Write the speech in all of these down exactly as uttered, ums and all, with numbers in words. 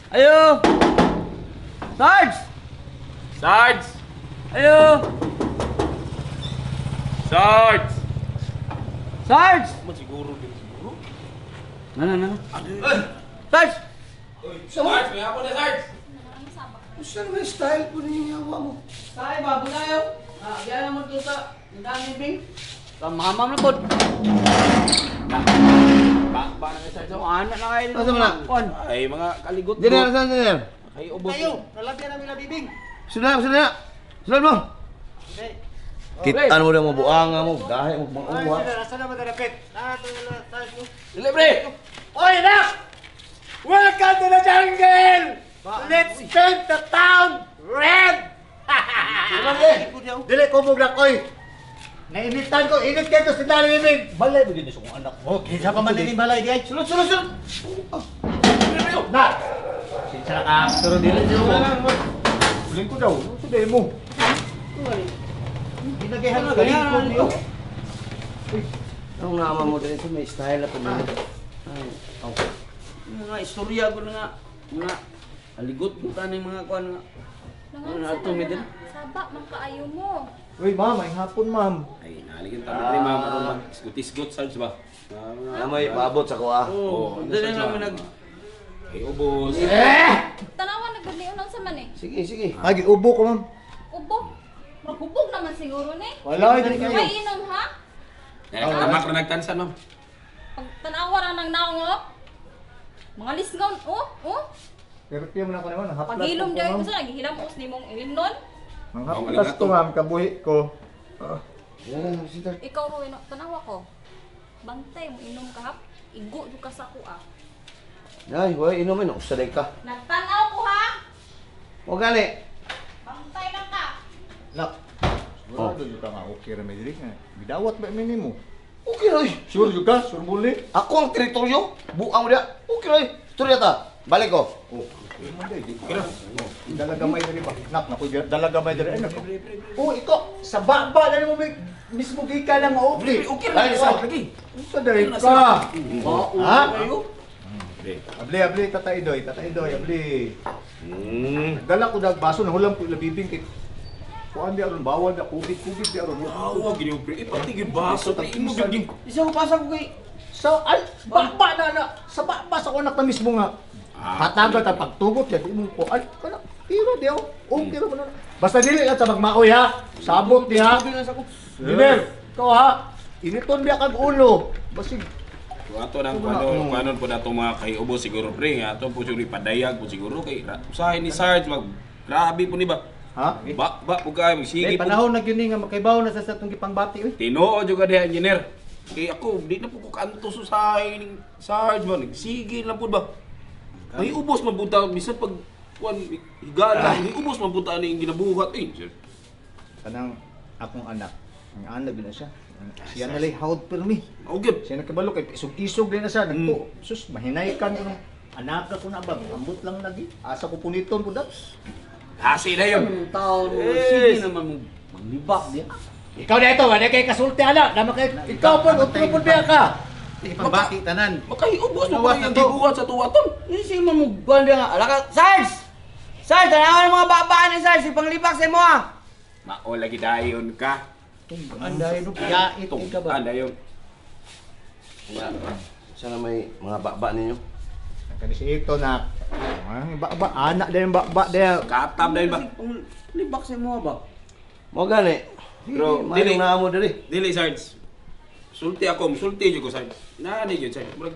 Ayo! Sarge! Sarge! Ayo! Sarge! Sarge! Mo siguro din siguro. Nana, nana. Aduh. Sarge! Sarge, may ako na Sarge. Saan may style po ninyo yawa mo? Tay, babo na yun. Ah, diyan naman ito sa dami bing. Kamamam na po. Ba, ba na kay Sarge. Ano na kayo? Asa mo na? Kon. Ay mga kaligot. Diner, saan diner? Ay ubos. nalagyan namin na bibing. Sudah, sudah. Sudah mo. Okay. Kita mo na mo buanga mo, dahil mo bang uwa. Nasa na madarapit. Dili pre. Oy, nak! Welcome to the jungle! Let's paint the town red! Dili ko mo oy. Nainitan ko, init kayo to sa dali bibig. Balay mo din sa kong anak mo. Okay, sa pa man din balay di ay. Sulod, sulod, sulod. Na. Sinsa na ka. Pero dili dili mo. Uling ko daw. Ano sa demo? Ginagahan ko galing ko niyo. Ang nama mo din may style na po mo. Ay, okay. Mga istorya ko na nga. Mga aligot ko tanay mga kuan nga. Ano na ito, Midel? Sabak, magkaayo mo. Uy, ma'am, ay hapon, ma'am. Ay naligin ta pre ma'am aron mag isgot Sarge ba. Na may paabot sa kuha. Oo, dali namin nag... Ay ubos. Tanawan, nagganiyon lang sa man eh. Sige, sige. Agi ubo ko, ma'am. Ubog. Maghubog naman siguro ni. Wala, dili kayo. May inom ha? Nagtamak na nagtansan ma'am. Pag tanawa lang ng naong oh. Mga lisgaw, oh, oh. Pero tiyo mo na ko naman, haplas Pag-ilom ko, dyan ma'am. ko sa naghihilam os ni mong ilimnon. Ang haplas ko, ma'am, kabuhi ko. Ah. Yan, sita. Ikaw ro, ino, tanawa ko. Bantay mo inom ka hap. Igo yung ka sa kuha. Ay, hoy, inumin, usaday ka. Nagtanaw ko ha? O gani. Bantay lang ka. Nak. Oh. Wala doon ka nga, okay ra may dili nga. Bidawat ba mini mo? Okay roy. Sure juga, sure buli. Ako ang teritoryo. Buang mo dia. Okay roy. Turya ta. Balik ko. Oh, okay man day. Kira. Dalaga may diri ba? Nak, naku, dalaga may diri. Ay, naku. Oh, ikaw, sa baba na mo may mismo gika lang nga okay. Okay Dali, lang sa- Sarge lagi. Sa diri ka. Ha? Ayo. Abli, abli, tatay doy, tatay doy, abli. Hmm. Dala ko dag baso na hulam ko ilabibing kay kuan di aron bawal da kubit kubit di aron. Awa gini pre. Ipati gid baso pre. Imo gid. Isa ko pasang ko kay... Sa ay baba na na sa baba sa anak na mismo nga. Hatagat ang pagtugot yan imo ko ay kana tiro di ako. Okay ra man. Basta dili lang ta magmaoy ha. Sabot di ha. Sabi lang sa ko. Diner, ko ha. Initon biya kag ulo. Basig Ato nang kuno kuno po nato mga kay ubos siguro pre. Ato po siguro ipadayag po siguro kay usahay ni Sarge mag grabe po ni ba. ha. Ba ba po kay Sige magsige po. panahon na gyud ni nga makaibaw na sa satong gipangbati oy. Tinoo juga diha engineer. Kay ako di na po ko kanto sa usahay ning Sarge ba sige lang po ba. Ay ubos man puta bisan pag kuan higala ni ubos man puta ni ginabuhat eh. sir. Kanang akong anak. Ang anak gina siya. Siya na lay hawd permi. Okay. Siya nakabalo kay isog-isog din na siya. Nagpo, sus, mahinay ka nung anak ko na ba? Ambot lang lagi. Asa ko puniton po daps. Hasi na yun. Ang taon mo, Yes. sige naman mo. Maglibak di. Ikaw na ito, wala kay kasulti anak. Naman kay, ikaw po, utro po biya ka. Ipambati tanan. Makay ubos mo Luwas pa na yung to. gibuhat sa tuwaton. Hindi mo mo buwan dia nga. Ala ka, Sarge! Sarge, tanawan mga babaan ni Sarge, ipanglibak sa mo ah. Mao lagi dayon ka. Anday no, yait ka ba? Anda yun. Sana may mga baba ninyo. Kani si ito na. Ang baba, anak din baba din. Katam dahil ba? Panglibak sa mo ba? Mo gani. Bro, Pero dili. dili na mo diri. Dili, Sarge. Sulti ako, sulti dyan ko, Sarge. Nani yun, Sarge. Murag.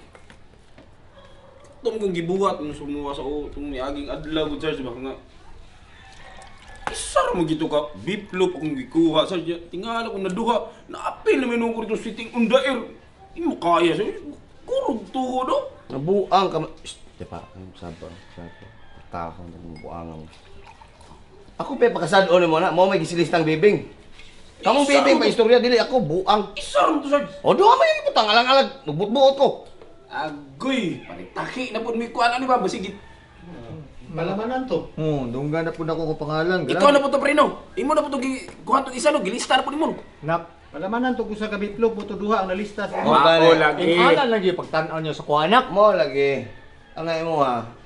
Itong kong gibuhat, yung sumuha sa o, itong niaging adlaw ko, Sarge. Baka nga. Isar mo gito ka, biplop akong gikuha, Sarge. Tingala ko naduha, naapil na minung ko rito siting undair. Hindi mo kaya, Sarge. Kurog tuho, no? Nabuang ka. Shh, di pa. Sabar, sabar. Takang ng buang mo. Ako pa pakasad o mo na. Mo may gisilistang bibing. Kamong bibing pa istorya dili ako buang. Isar mo to, Sarge. O do man yung putang alang-alag. Nubut-buot ko. Agoy, palitaki na po may kuha na ni ba, basigit. Malamanan to. Oh, dunggan na po na ko pangalan. Ikaw na po to, Prino. Imo na po to, kuha to isa, no? Gilista na po ni mo. Nak, malamanan to kung sa kabitlog mo to duha ang nalista sa Oh, gani. lagi. Ang anan lagi pagtan-aw niyo sa kuanak. Mo lagi. Ang ay mo ha.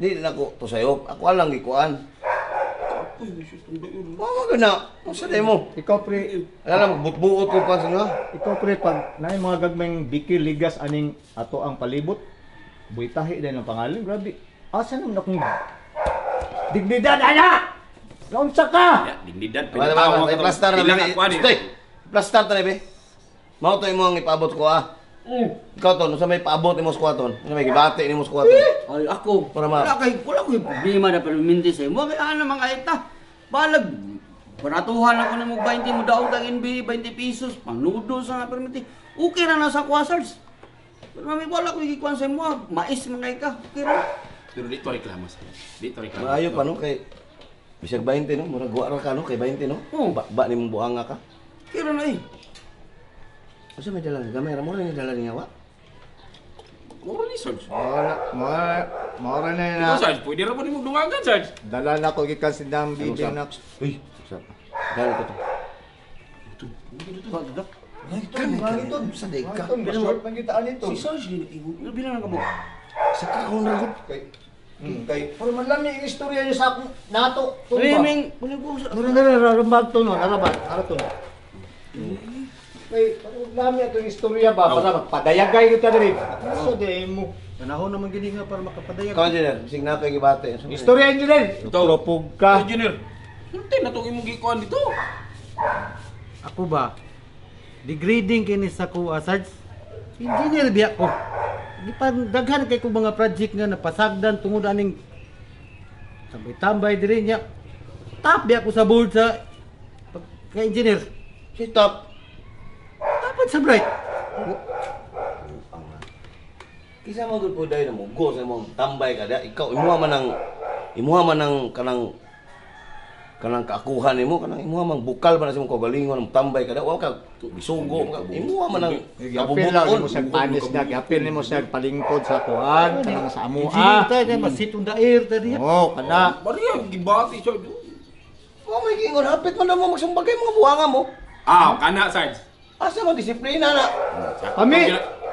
Di na ko to sayo. Ako alang gikuan. Uy, misis tong dayon. Mama ka na. Unsa day mo? Ikaw pre, Alam mo, butbuot ko pa sa inyo. ikaw pre pag naay mga gagmayng bikil ligas aning ato ang palibot. Buitahi din ang pangalan, grabe. Asa naman akong digdidan ana? Naunsa ka? Ya, dindidan Wala ba, may plaster na Ilang be. ako ani. Stay. Plaster ta na be. Mao to imong ipaabot ko ah. Ikaw to, unsa may paabot nimo sa kuwaton? Unsa may gibati nimo sa kuwaton? Ay, ako. Para ma- Wala kay, wala ko yung problema na perminti sa imo. Kaya ano mga ita. Balag. Panatuhan ako na mo twenty mo daw tang N B A, twenty pesos. Pangnudo sa nga perminti. Okay na nasa quasars. Pero mami, wala ko ikikuan sa imo. Mais mga ika. Okay na. Pero dito reklamo sa. Dito reklamo. Maayo pa no kay bisag twenty no, murag wa ra ka no kay twenty no. Oo. Ba, ba nimo buanga ka. Okay na eh. Unsa may dala gamay ra mo rin dala niya wa? Mura ni Sarge. Mora, mora, mora na Ikaw, na. Sarge, pwede ra mo nimo dungagan, Sarge. Dala na ko gikan sindang bibing na. Uy, sa. Dala ko to. Pagdak. Ay, kan ito sa day ka. Short man gitaan nito. Si Sarge, bilang ka mo. Sa ka ko na gud. Kay kay pero man lang yung istorya niyo sa akong nato. Ay, ming, wala ko sa... Mura na rarambag to no, narabag, ara to. Kay lami ato yung istorya ba para magpadayagay kita diri. So de mo. Panahon naman gini nga para makapadayag. Ikaw engineer, bisig na ko gibati. Istorya niyo din. Ito. Propog ka. Engineer. Hindi na itong imong gikuan dito. Ako ba? Degrading kini sa ko, uh, Sarge. Engineer biya ko. Di pa daghan kay ko mga project nga napasagdan tungod aning tambay-tambay diri niya. Tap biya ko sa board sa pag- kay engineer. Si top. Dapat sa bright. Kisa mo gud po dai na mo go sa imong tambay ka da. Ikaw imuha man ang imuha man ang kanang kanang kaakuhan nimo kanang imuha man bukal man sa imong kagalingon ang tambay ka da. Wa ka bisugo ka. Imuha man ang Gapil lang mo kabubuton. sa panis na, gapil nimo sa palingkod sa kuan, kanang sa Engineer amua. tayo kay masitong dair ta diya. Oh, kana. Bari ang gibati, Sarge. Wa may gingon hapit man na mo magsumbagay mga buhanga mo. Ah, kana, Sarge. Asa mo disiplina na? Kami.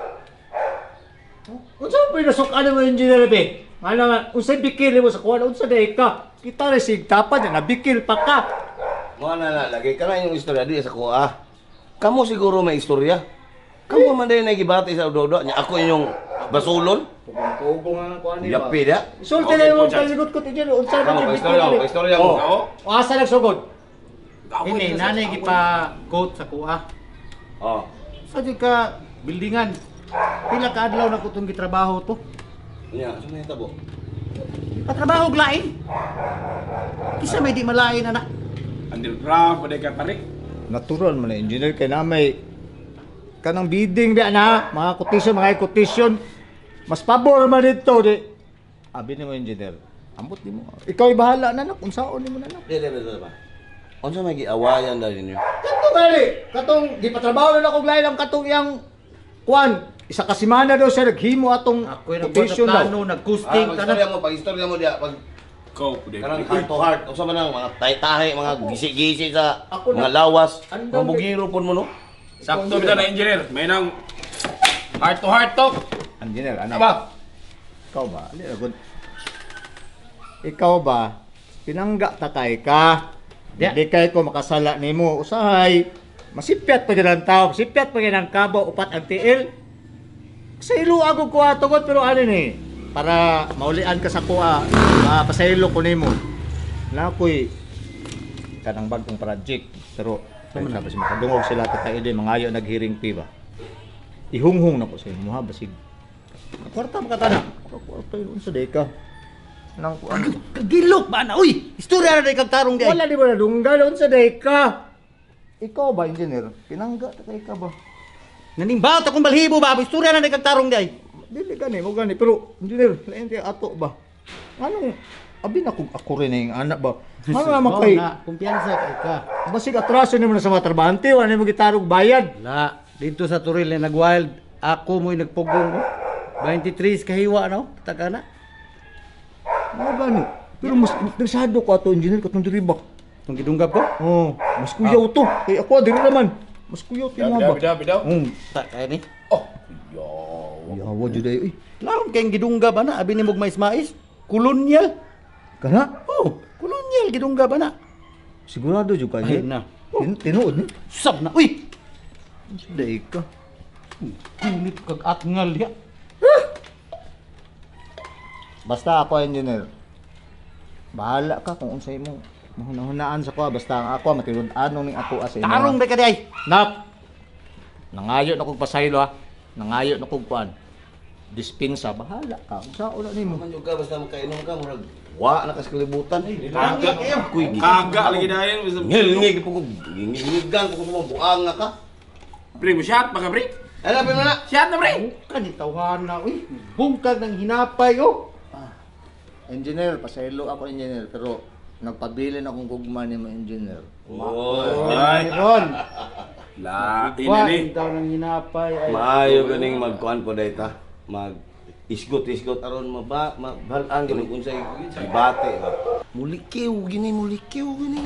Unsa pa pinasukan mo engineer be? Ano nga, unsay bikil mo sa kuan, unsa day ka? Kita resig tapan na bikil pa ka. Mo na na lagi ka na yung istorya di sa kuha. Kamu siguro may istorya. Kamu man din nagibati sa udo-udo nya ako inyong basulon. Tugong nga kuan nila. Yapi da. Sulti na mo paligot ko tiyan, unsa Kamu ba may istorya mo, may istorya mo. Oo. O asa nagsugod? Ini nanay gipa quote sa kuha. Oh. Sa di ka buildingan. Pila ka adlaw na ko tong gitrabaho to. Nya, sa may tabo. Patrabaho og lain. Kisa may di malain anak. Underground, paday ka tarik. Natural man na engineer kay na may kanang bidding ba na mga quotation mga quotation mas pabor man dito di abi ni mo engineer ambot di mo ikaw ibahala na nak unsaon nimo na nak Dili dili ba. Unsa may giawayan dali niyo? kato gali katong gipatrabaho na ako lain ang katong yang kwan isa ka semana daw siya naghimo atong Ako yung quotation daw plano, Ah, nag-ghosting, istorya tanan. mo, pag istorya mo diya, pag Ikaw, pwede. kanang heart to heart, unsa man ang mga tay-tahi, mga gisi-gisi sa Ako na- mga lawas, Andam- mga bugiro pon mo no. Sakto ka na, engineer. May nang heart to heart talk. engineer ano Aba. ikaw ba ali na good ikaw ba pinangga ta kay ka Ya. di kay ko makasala nimo usahay masipyat pa gyud ang tao masipyat pa gyud ang kabo upat ang tiil sa ilo ako kuha tungod pero ano ni para maulian ka sa kuha mapasaylo ko nimo na koy kanang bagong project pero sabi na ba si makadungog sila ta kay din mangayo naghiring pi ba ihunghong na ko sa imo ha basig kwarta pa katana kwarta yun sa deka nang kuan Kagilok ba na? Uy! Istorya na na ikang tarong di ay. wala di ba na dunggal doon sa deka ikaw ba engineer pinangga ta kay ka ba Nanimbaot akong balhibo ba? Istorya na na ikang tarong di ay. dili gani mo gani pero engineer lain ti ato ba anong abi na kung ako rin yung anak ba ano naman Mao kay na, kumpiyansa kay ka. basig atraso nimo na sa mga trabahante wala mo gitarog bayad La, dito sa Turil na nag-wild, ako mo'y nagpugong ko. twenty-three kahiwa no? Taka na. ano gani pero mas interesado ko ato engineer katong diri ba Itong gidunggap ko. oh mas kuyaw to kay ako diri naman mas kuyaw ti mo ba Bidaw, bidaw. um Tak kaya ni. Oh, yo. yawa jud ay uy Laron kayong gidunggap ana, abi ni mog mais-mais. kolonyal. Kana? Oh, kolonyal gidungga ba na? Sigurado jud ka Ay ni. na. Tin tinuod ni. Sab na. Uy, Dai ka. kunit kag atngal ya. Basta ako engineer. Bahala ka kung unsay mo mahunahunaan sa ko basta ang ako matilud-anon ning ako as imo. Tarong ba ka di ay? Nap. Nangayo na kog pasaylo ha. Nangayo na kog kuan. Dispensa bahala ka. Sa ulo nimo. Man jud ka basta makainom ka murag wa na kas kalibutan. Kaga kayo. Kaga lagi dayon. Ngil-ngil po ko. Ngil-ngiligan ko sa mga buang nga ka. Pre, mo shot baka pre. Ano pa na? Shot na pre. Kanitawahan na, uy. Bungkag ng hinapay, oh. Engineer, pasaylo ako engineer pero nagpabilin akong gugma ni mo engineer. Ay, Ron, La, wa, ini ni. daw ng hinapay. Ay, maayo ganing magkuan po dayta. Mag isgot-isgot aron maba mabalaan gani unsay ibate ba. Mulikiw gini mulikiw gini.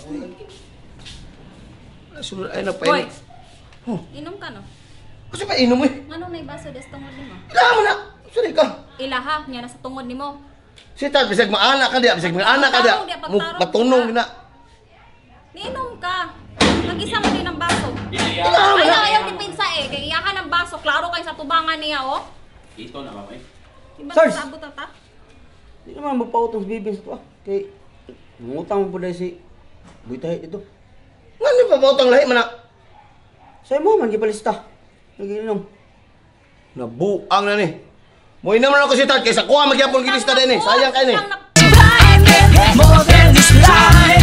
Asul ay na pa. Boy, inom ka no? Kasi pa inom eh. Anong may baso des tungod nimo? Ilaw na. Sali ka. Ilaha, niya na sa tungod nimo. Si Tad bisag maana ka dia, bisag maana ka dia. Pagtarong, di, Mu pagtarong, patunong di na. Niinom ka. Nag-isa mo din ng baso. Ilaw Ay, na. ayaw dipinsa eh. Kaya iyakan ng baso. Klaro kayo sa tubangan niya, oh. Ito na mamay. Iba Sarge! sa abot ta? Di naman magpautong si Bibing sa to ah. Kay, mangutang mo po dahil si Buitay ito. Ngani pa bautang lahi man na. Sa'yo mo man, gipalista. Nagiinom. Nabuang na ni. Mo inam na ako si Tad kaysa kuha magyapon gilista din eh. Sayang kay ni. More than this life.